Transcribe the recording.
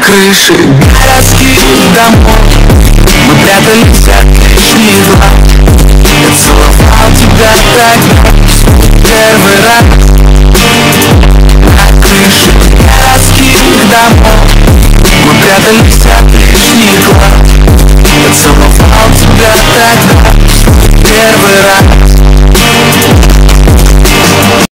крыши городских домов мы прятались от лишних глаз. Я целовал тебя тогда первый раз. На крыше городских домов мы прятались от лишних глаз. Я